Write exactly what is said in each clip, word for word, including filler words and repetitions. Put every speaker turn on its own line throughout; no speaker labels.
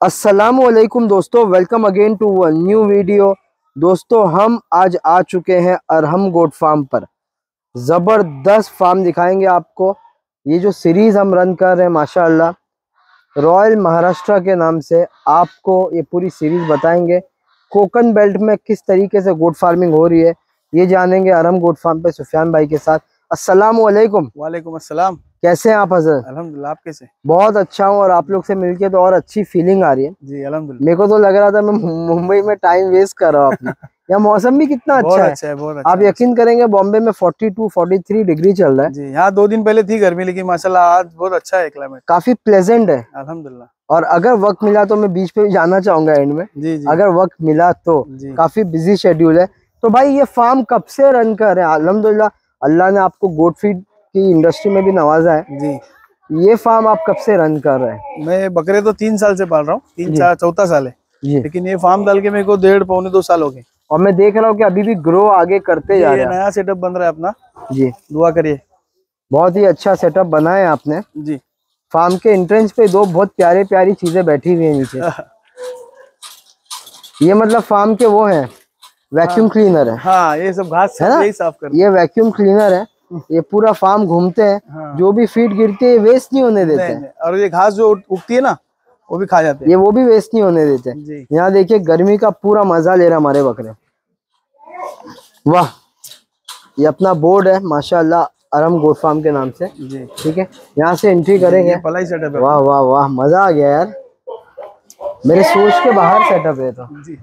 अस्सलामुअलैकुम दोस्तों, welcome again to one new video. दोस्तों हम आज आ चुके हैं अरहम गोट फार्म पर। ज़बरदस्त फार्म दिखाएंगे आपको। ये जो सीरीज़ हम रन कर रहे हैं माशाअल्लाह रॉयल महाराष्ट्र के नाम से, आपको ये पूरी सीरीज़ बताएंगे। कोकन बेल्ट में किस तरीके से गोट फार्मिंग हो रही है ये जानेंगे अरहम गोट फार्म पे सुफियान भाई के साथ। अस्सलामुअलैकुम।
वालेकुम अस्सलाम।
कैसे हैं आप हज़रत?
अल्हम्दुलिल्लाह, आप कैसे?
बहुत अच्छा हूँ और आप लोग से मिलके तो और अच्छी फीलिंग आ रही है
जी अल्हम्दुलिल्लाह।
मेरे को तो लग रहा था मैं मुंबई में टाइम वेस्ट कर रहा हूँ अपना। यहाँ मौसम भी कितना
बहुत
अच्छा है,
अच्छा है, बहुत अच्छा
आप
है।
यकीन करेंगे बॉम्बे में बयालीस तैंतालीस डिग्री चल रहा है।
जी यहाँ दो दिन पहले थी गर्मी, लेकिन माशाल्लाह आज बहुत अच्छा है क्लाइमेट,
काफी प्लेजेंट है
अल्हम्दुलिल्लाह।
और अगर वक्त मिला तो मैं बीच पे भी जाना चाहूंगा एंड में।
जी जी
अगर वक्त मिला तो
जी।
काफी बिजी शेड्यूल है। तो भाई ये फार्म कब से रन कर रहे हैं? अल्हम्दुलिल्लाह अल्लाह ने आपको गोट फीड की इंडस्ट्री में भी नवाजा है।
जी
ये फार्म आप कब से रन कर रहे हैं?
मैं बकरे तो तीन साल से पाल रहा हूँ, तीन चार चौथा साल है,
जी।
लेकिन ये फार्म डाल के मेरे को डेढ़ पौने दो साल हो गए
और मैं देख रहा हूँ कि अभी भी ग्रो आगे करते जा रहे
ये
हैं।
नया सेटअप बन रहा है अपना,
जी
दुआ करिए।
बहुत ही अच्छा सेटअप बना है आपने।
जी
फार्म के एंट्रेंस पे दो बहुत प्यारे प्यारी चीजें बैठी हुई हैं नीचे। ये मतलब फार्म के वो हैं, वैक्यूम
हाँ,
क्लीनर है।
हाँ ये सब घास
है
सब
ना?
यही साफ कर,
ये वैक्यूम क्लीनर है। ये पूरा फार्म घूमते हैं।
हाँ।
जो भी फीड गिरती है वेस्ट नहीं होने देते
नहीं,
हैं।
नहीं। और ये घास जो उगती है ना वो भी खा जाते हैं,
ये वो भी वेस्ट नहीं होने देते।
जी।
यहाँ देखिए गर्मी का पूरा मजा ले रहा हमारे बकरे। वाह, ये अपना बोर्ड है माशाल्लाह अरहम गोट फार्म के नाम से।
जी
ठीक है, यहाँ से एंट्री करेंगे।
पलाई सेटअप है।
वाह वाह वाह, मजा आ गया यार, मेरे सोच के बाहर सेटअप है। तो
जी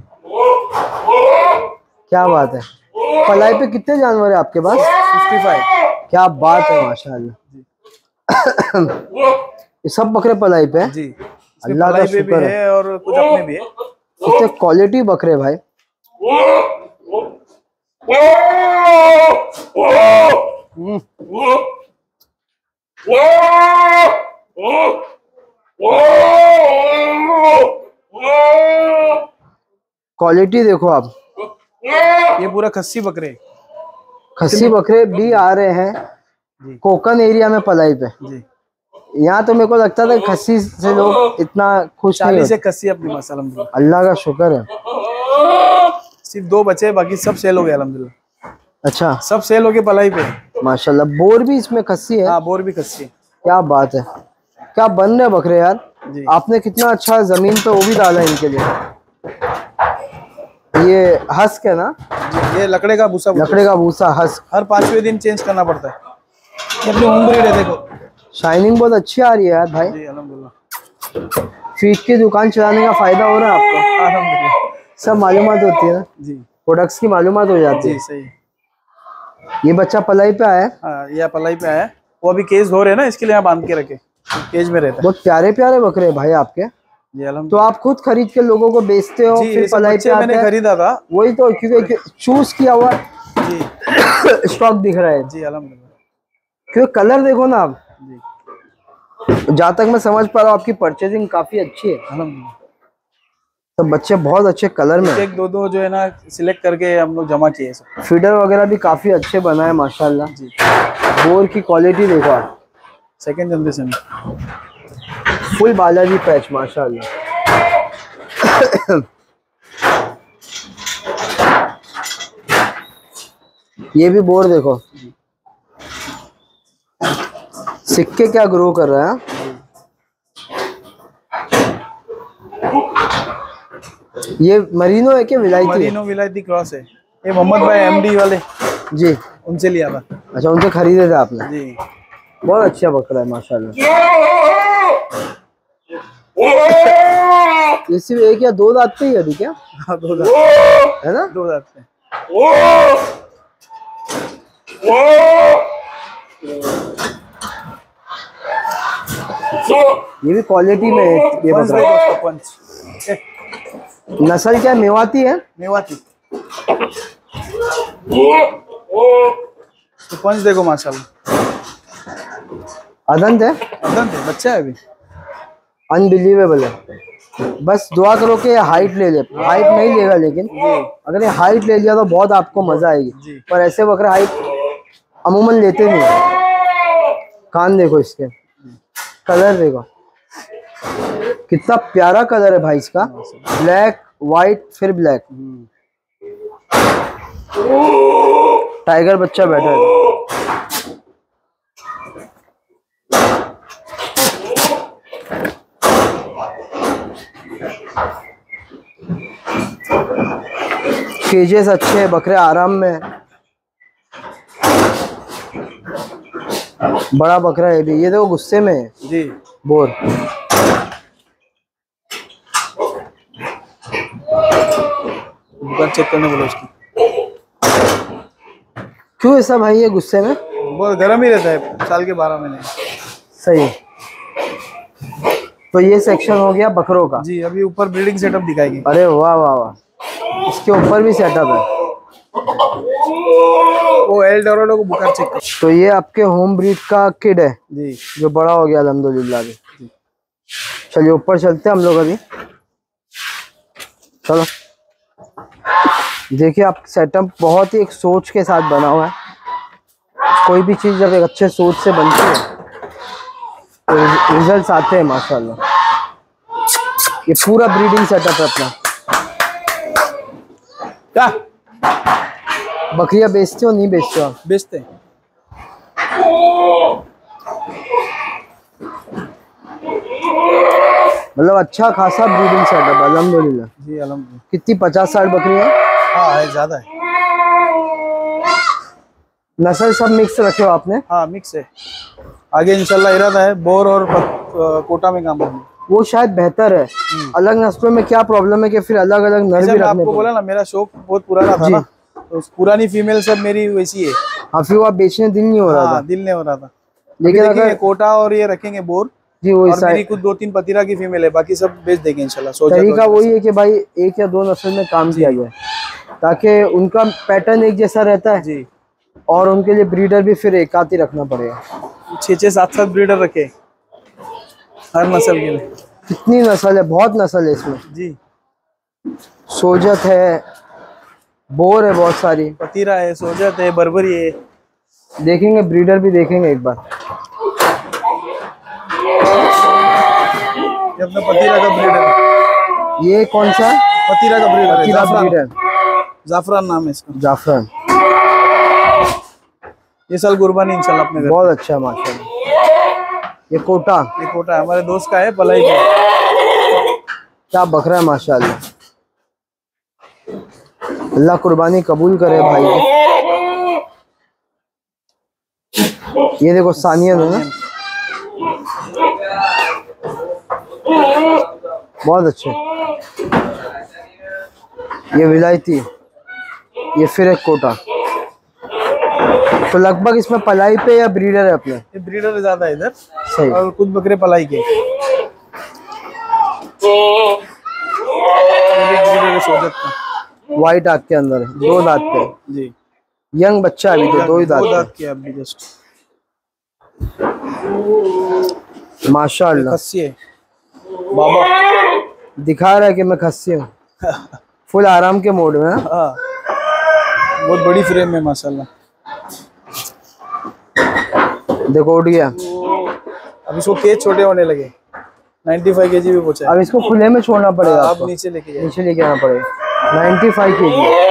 क्या बात है। पलाई पे कितने जानवर है आपके पास?
पचपन।
क्या बात है माशाल्लाह। ये सब बकरे पलाई पे हैं?
जी
अल्लाह का
पे भी
शुक्र है।
है और कुछ अपने भी है।
कितने क्वालिटी बकरे भाई। क्वालिटी देखो आप।
ये पूरा खस्सी बकरे,
खस्सी बकरे भी आ रहे हैं
जी।
कोकन एरिया में पलाई पे।
जी
यहाँ तो मेरे को लगता था खस्सी से लोग इतना खुश नहीं
चालीस
होते।
से खस्सी अपनी माशा अल्हम्दुलिल्लाह।
अल्लाह का शुक्र है।
सिर्फ दो बचे, बाकी सब सेल हो गया अल्हम्दुलिल्लाह।
अच्छा,
सब सेल हो गए पलाई पे।
माशाल्लाह। बोर भी इसमें खस्सी है?
हाँ बोर भी खस्सी है।
क्या बात है, क्या बन रहे बकरे यार।
जी।
आपने कितना अच्छा जमीन पे वो भी डाला है इनके लिए। ये हस्क है ना?
जी, ये लकड़े का भूसा,
लकड़े का भूसा हस्क।
हर पांचवें दिन चेंज करना पड़ता है। ये अपनी होम ब्रीड है, देखो
शाइनिंग बहुत अच्छी आ रही है यार भाई।
जी अल्हम्दुलिल्लाह।
फीड की दुकान चलाने का फायदा हो रहा है आपको।
अल्हम्दुलिल्लाह।
सब मालूमात होती है ना,
जी
प्रोडक्ट्स की मालूमात हो जाती
जी
है।
सही।
ये बच्चा पलाई पे आया है।
हाँ ये पलाई पे आया है, वो अभी केज धो रहे हैं ना, इसके लिए यहाँ बांध के रखे, केज में रहता है।
बहुत प्यारे प्यारे बकरे हैं भाई आपके।
जी
तो
अल्हम्दुलिल्लाह।
आप खुद खरीद के लोगों को बेचते हो
जी,
फिर
ये सब
पलाई
बच्चे
पे
मैंने
आते हैं?
खरीदा था।
वही तो, क्योंकि चूज किया हुआ
जी
स्टॉक दिख रहा है।
जी अल्हम्दुलिल्लाह।
क्योंकि कलर देखो ना आप,
जी
जहाँ तक मैं समझ पा रहा हूँ आपकी परचेजिंग काफी अच्छी है।
अल्हम्दुलिल्लाह।
तो बच्चे बहुत अच्छे कलर में।
एक दो दो जो है ना सिलेक्ट करके हम लोग जमा किए सब।
फीडर वगैरह भी काफी अच्छे बनाए माशाल्लाह।
जी
बोर की क्वालिटी देखो आप,
second generation.
Full Balaji patch माशाल्लाह। ये भी बोर देखो, सिक्के क्या ग्रो कर रहा है। ये मरीनो है क्या विलायती?
मरीनो विलायती क्रॉस है। ये मोहम्मद भाई एमडी वाले
जी,
उनसे लिया था।
अच्छा उनसे खरीदे थे आपने?
जी
बहुत अच्छा बकरा है माशाल्लाह। ये सिर्फ एक या दो दांत पे ही है अभी क्या?
हाँ दो दांत
है ना?
दो दांत पे।
ये भी क्वालिटी में है ये
पंच
बकरा।
देखो उसका, पंच। ए,
नस्ल क्या मेवाती है?
मेवाती। तो पंच देखो माशाल्लाह।
अदंत है?
अदंत है, बच्चा है अभी।
अनबिलीवेबल है। बस दुआ करो कि हाइट ले ले। हाइट नहीं लेगा, लेकिन अगर ये हाइट ले लिया तो बहुत आपको मजा आएगी। पर ऐसे बकरे हाइट अमूमन लेते नहीं। कान देखो इसके, कलर देखो। कितना प्यारा कलर है भाई इसका, ब्लैक व्हाइट फिर ब्लैक। टाइगर बच्चा बैठा है। केजेस अच्छे हैं, बकरे आराम में है। बड़ा बकरा है भी, ये देखो गुस्से में है
जी।
बोर।
चेक करने बोलो उसकी।
क्यों ऐसा भाई ये गुस्से में?
बहुत गर्म ही रहता है, साल के बारह महीने।
सही। तो ये सेक्शन हो गया बकरों का।
जी, अभी ऊपर ब्रीडिंग सेटअप दिखाएगी।
अरे वाह वाह वाह, इसके ऊपर भी सेटअप है।
वो एल डोराडो को बुखार चेक कर।
तो ये आपके होम ब्रीड का किड है
जी,
जो बड़ा हो गया अल्हम्दुलिल्लाह भी। चलिए ऊपर चलते हैं हम लोग अभी। चलो देखिए, आप सेटअप बहुत ही एक सोच के साथ बना हुआ है। कोई भी चीज जब एक अच्छे सोच से बनती है तो रिजल्ट्स आते हैं माशाल्लाह। ये पूरा ब्रीडिंग सेटअप है अपना।
क्या
बकरियां बेचते हो नहीं बेचते हो?
बेचते हैं।
मतलब अच्छा खासा ब्रीडिंग सेटअप अल्हम्दुलिल्लाह।
जी अल्हम्दुलिल्लाह।
कितनी पचास साठ बकरियां?
हाँ है, ज्यादा है।
नस्ल सब मिक्स रखे हो आपने?
हाँ मिक्स है। आगे इंशाल्लाह इरादा है बोर और बक, कोटा में काम करना।
वो शायद बेहतर है। अलग नस्लों में क्या प्रॉब्लम है कि फिर अलग अलग नर भी रखने।
आपको बोला ना, मेरा शौक बहुत पुराना था ना, तो पुरानी फीमेल सब मेरी वैसी है।
हाँ, फिर वो आप बेचने दिल नहीं हो रहा था।
दिल नहीं हो रहा था।
लेकिन
अगर कोटा और ये रखेंगे बोर
जी, वही
और मेरी कुछ दो तीन पतीरा की फीमेल है, बाकी सब बेच देंगे इंशाल्लाह।
तरीका वही है कि भाई एक या दो नस्ल में काम किया जाए ताकि उनका पैटर्न एक जैसा रहता है
जी।
और उनके लिए ब्रीडर भी फिर एक आध ही रखना पड़ेगा।
छः छः सात सात ब्रीडर रखे हर नस्ल के लिए।
कितनी नस्ल है? बहुत नस्ल है इसमें
जी।
सोजत है, बोर है, बहुत सारी
पतीरा है, सोजत है, बर्बरी है।
देखेंगे ब्रीडर भी देखेंगे एक बार।
ये अपना पतीरा का ब्रीडर है।
ये कौन सा?
पतीरा का ब्रीडर है, जाफरान।
ब्रीडर
जाफरान नाम है इसका।
जाफरान।
ये साल कुर्बानी इंशाल्लाह अपने घर।
बहुत अच्छा है माशाल्लाह। ये कोटा,
ये कोटा है, हमारे दोस्त का है, पलाई का।
क्या बकरा है माशाल्लाह। अल्लाह कुर्बानी कबूल करे भाई की। ये देखो सानियन है ना, बहुत अच्छे। ये विलायती, ये फिर एक कोटा। तो लगभग इसमें पलाई पे या ब्रीडर है अपने?
ये ब्रीडर ज्यादा है इधर।
सही।
और कुछ बकरे पलाई के।
व्हाइट आग के अंदर है, दो दांत पे
जी।
यंग बच्चा अभी तो दो ही दांत,
दो दांत के अभी जस्ट।
माशाल्लाह।
खस्सी है बाबा,
दिखा रहा है कि मैं खस्सी हूँ। फुल आराम के मोड में।
हाँ, बहुत बड़ी फ्रेम है माशाल्लाह।
देखो उठ गया।
अब इसको केज छोटे होने लगे, पचानवे केजी भी पहुंचा है।
अब इसको खुले में छोड़ना पड़ेगा।
अब
आपको
नीचे लेके जाए,
नीचे लेके आना पड़ेगा। पचानवे केजी।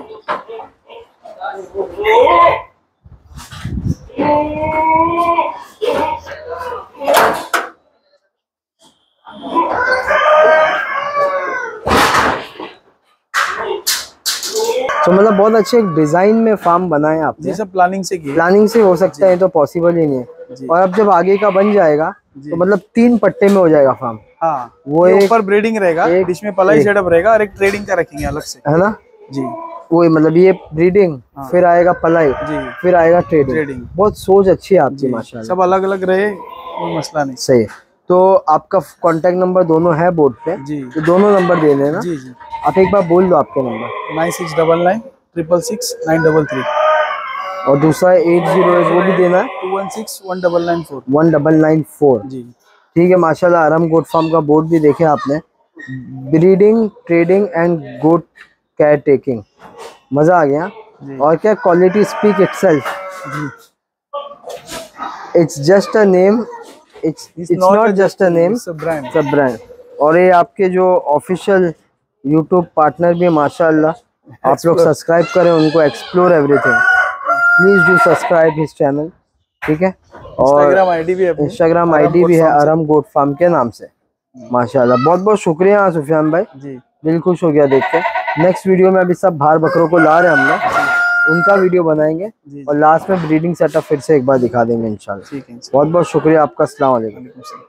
तो मतलब बहुत अच्छे एक डिजाइन में फार्म बनाए आपने।
जी, सब प्लानिंग से की।
प्लानिंग से हो सकता है, तो पॉसिबल ही नहीं है। और अब जब आगे का बन जाएगा तो मतलब तीन पट्टे में हो जाएगा फार्म।
हाँ,
वो
ये
एक
ऊपर ब्रीडिंग रहेगा, बीच में पलाई सेटअप रहेगा और एक ट्रेडिंग का रखेंगे अलग से,
है ना
जी।
वही मतलब ये ब्रीडिंग,
हाँ।
फिर आएगा पलाई,
जी,
फिर आएगा ट्रेडिंग।
ट्रेडिंग।
बहुत सोच अच्छी है आपकी माशाल्लाह।
सब अलग अलग रहे, कोई मसला नहीं।
सही है। तो आपका कांटेक्ट नंबर दोनों है बोर्ड पे
जी,
तो दोनों नंबर दे देना।
जी जी।
आप एक बार बोल दो आपके नंबर।
Nine six double nine triple six nine double three
और दूसरा एट जीरो एट वो भी देना है,
two one six one double nine four
one double nine four.
जी,
ठीक है माशाल्लाह। अरहम गोट फार्म का बोर्ड भी देखे आपने। Breeding, trading and goat care taking, मजा आ गया। और क्या quality speak itself. It's just a name, it's it's not just a name,
it's a brand.
It's a brand. और ये आपके जो ऑफिशियल यूट्यूब पार्टनर भी है माशाल्लाह, आप लोग सब्सक्राइब करें उनको, explore everything, please do subscribe his channel, ठीक है। और
इंस्टाग्राम आईडी भी है,
इंस्टाग्राम आईडी भी है अरहम गोट फार्म के नाम से माशाल्लाह। बहुत बहुत शुक्रिया सुफियान भाई जी, दिल खुश हो गया देख के। नेक्स्ट वीडियो में अभी सब बाहर बकरों को ला रहे हैं हम लोग, उनका वीडियो बनाएंगे और लास्ट में ब्रीडिंग सेटअप फिर से एक बार दिखा देंगे इंशाल्लाह। बहुत बहुत शुक्रिया आपका, अस्सलाम वालेकुम।